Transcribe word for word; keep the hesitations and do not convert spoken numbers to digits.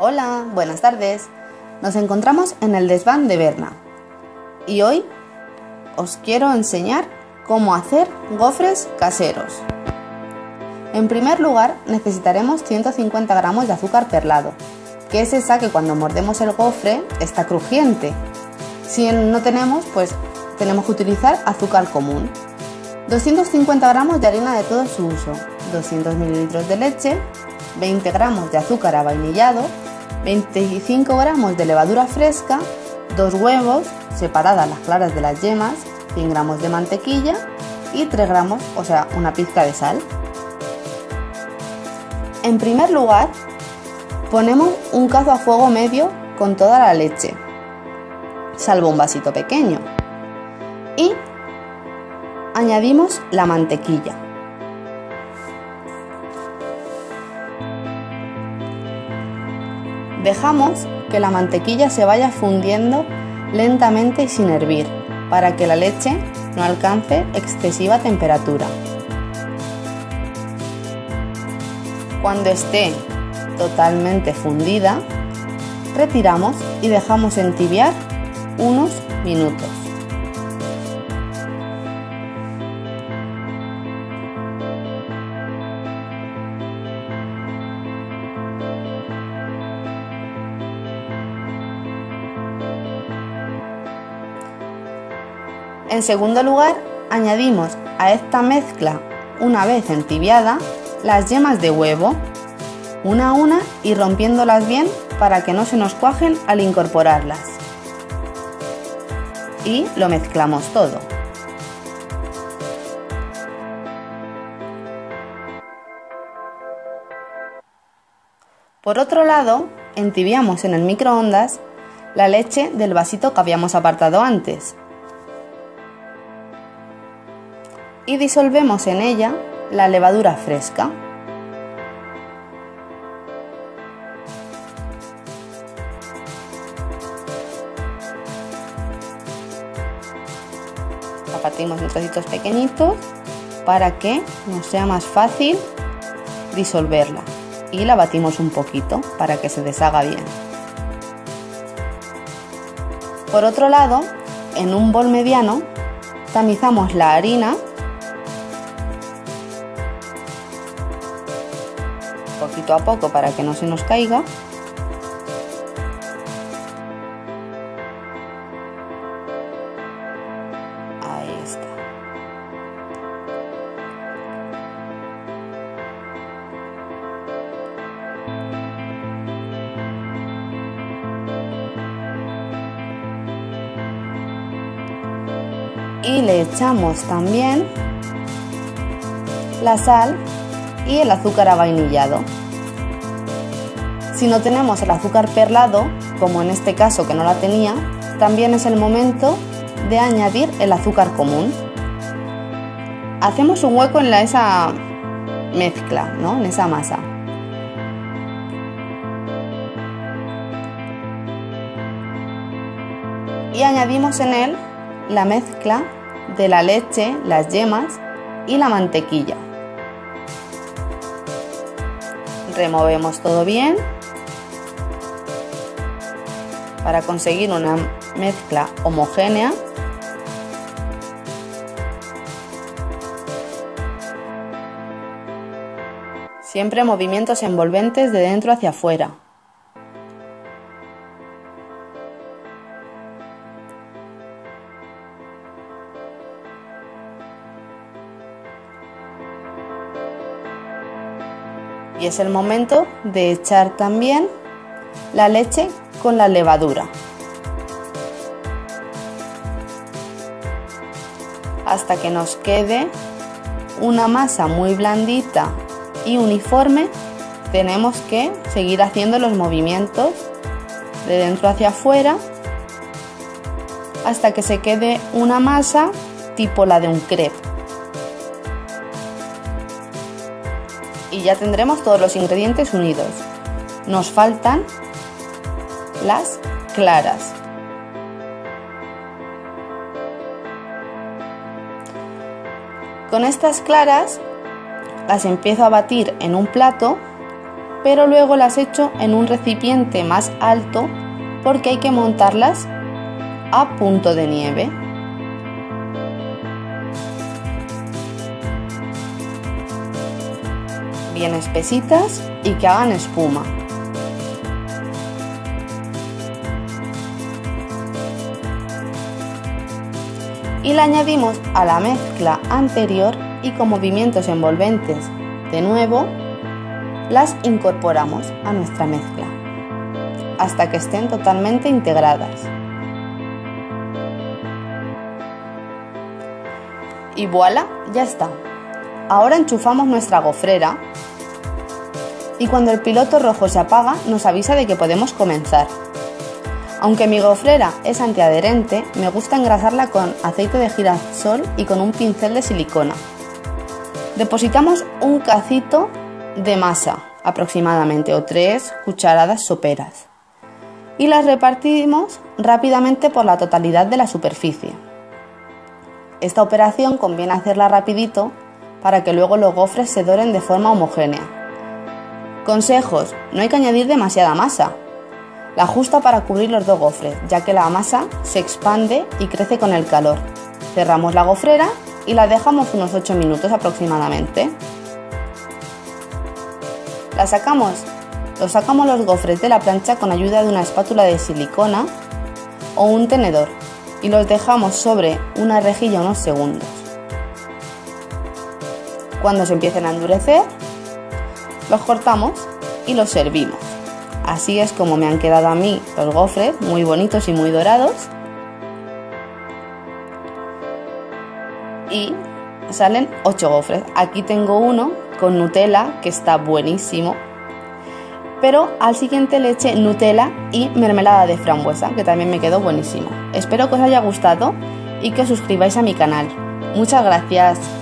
Hola, buenas tardes. Nos encontramos en el desván de Berna y hoy os quiero enseñar cómo hacer gofres caseros. En primer lugar necesitaremos ciento cincuenta gramos de azúcar perlado, que es esa que cuando mordemos el gofre está crujiente. Si no tenemos, pues tenemos que utilizar azúcar común. doscientos cincuenta gramos de harina de todo su uso, doscientos mililitros de leche, veinte gramos de azúcar avainillado, veinticinco gramos de levadura fresca, dos huevos, separadas las claras de las yemas, cien gramos de mantequilla y tres gramos, o sea, una pizca de sal. En primer lugar, ponemos un cazo a fuego medio con toda la leche, salvo un vasito pequeño, y añadimos la mantequilla. Dejamos que la mantequilla se vaya fundiendo lentamente y sin hervir, para que la leche no alcance excesiva temperatura. Cuando esté totalmente fundida, retiramos y dejamos entibiar unos minutos. En segundo lugar, añadimos a esta mezcla, una vez entibiada, las yemas de huevo, una a una y rompiéndolas bien para que no se nos cuajen al incorporarlas. Y lo mezclamos todo. Por otro lado, entibiamos en el microondas la leche del vasito que habíamos apartado antes. Y disolvemos en ella la levadura fresca. La partimos en trocitos pequeñitos para que nos sea más fácil disolverla y la batimos un poquito para que se deshaga bien. Por otro lado, en un bol mediano tamizamos la harina poquito a poco para que no se nos caiga. Ahí está. Y le echamos también la sal y el azúcar avainillado. Si no tenemos el azúcar perlado, como en este caso que no la tenía, también es el momento de añadir el azúcar común. Hacemos un hueco en la, esa mezcla, ¿no? En esa masa. Y añadimos en él la mezcla de la leche, las yemas y la mantequilla. Removemos todo bien para conseguir una mezcla homogénea. Siempre movimientos envolventes de dentro hacia afuera. Y es el momento de echar también la leche con la levadura. Hasta que nos quede una masa muy blandita y uniforme, tenemos que seguir haciendo los movimientos de dentro hacia afuera hasta que se quede una masa tipo la de un crepe. Y ya tendremos todos los ingredientes unidos. Nos faltan las claras. Con estas claras las empiezo a batir en un plato pero luego las echo en un recipiente más alto porque hay que montarlas a punto de nieve. Bien espesitas y que hagan espuma. Y la añadimos a la mezcla anterior y con movimientos envolventes de nuevo las incorporamos a nuestra mezcla hasta que estén totalmente integradas. Y voilà, ya está. Ahora enchufamos nuestra gofrera y cuando el piloto rojo se apaga nos avisa de que podemos comenzar. Aunque mi gofrera es antiadherente, me gusta engrasarla con aceite de girasol y con un pincel de silicona. Depositamos un cacito de masa aproximadamente o tres cucharadas soperas y las repartimos rápidamente por la totalidad de la superficie. Esta operación conviene hacerla rapidito para que luego los gofres se doren de forma homogénea. Consejos: no hay que añadir demasiada masa. La justa para cubrir los dos gofres, ya que la masa se expande y crece con el calor. Cerramos la gofrera y la dejamos unos ocho minutos aproximadamente. La sacamos, los sacamos los gofres de la plancha con ayuda de una espátula de silicona o un tenedor y los dejamos sobre una rejilla unos segundos. Cuando se empiecen a endurecer, los cortamos y los servimos. Así es como me han quedado a mí los gofres, muy bonitos y muy dorados. Y salen ocho gofres. Aquí tengo uno con Nutella que está buenísimo, pero al siguiente le eché Nutella y mermelada de frambuesa, que también me quedó buenísimo. Espero que os haya gustado y que os suscribáis a mi canal. Muchas gracias.